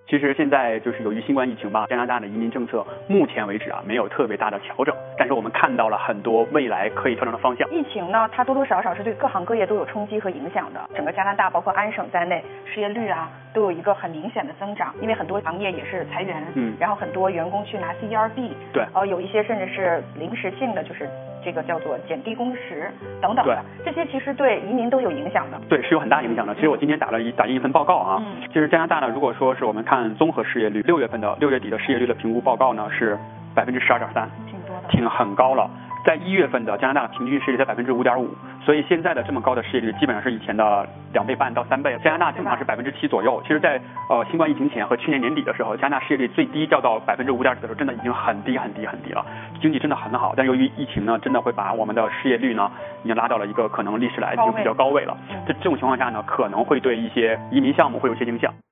其实现在就是由于新冠疫情吧，加拿大的移民政策目前为止没有特别大的调整，但是我们看到了很多未来可以调整的方向。 疫情呢，它多多少少是对各行各业都有冲击和影响的。整个加拿大包括安省在内，失业率都有一个很明显的增长，因为很多行业也是裁员，然后很多员工去拿 CERB， 对， 有一些甚至是临时性的，就是这个叫做减低工时等等的，这些其实对移民都有影响的。 对，是有很大影响的。其实我今天打印一份报告其实加拿大呢，如果说是我们看综合失业率，6月底的失业率的评估报告呢是12.3%， 挺多的， 挺很高了。在1月份的加拿大的平均失业率在5.5%，所以现在的这么高的失业率基本上是以前的2倍半到3倍。加拿大正常是7%左右。其实在新冠疫情前和去年年底的时候，加拿大失业率最低掉到5.5%的时候，真的已经很低了，经济真的很好。但由于疫情呢，真的会把我们的失业率呢已经拉到了一个可能历史来就比较高位了。这种情况下呢，可能会对一些移民项目会有些影响。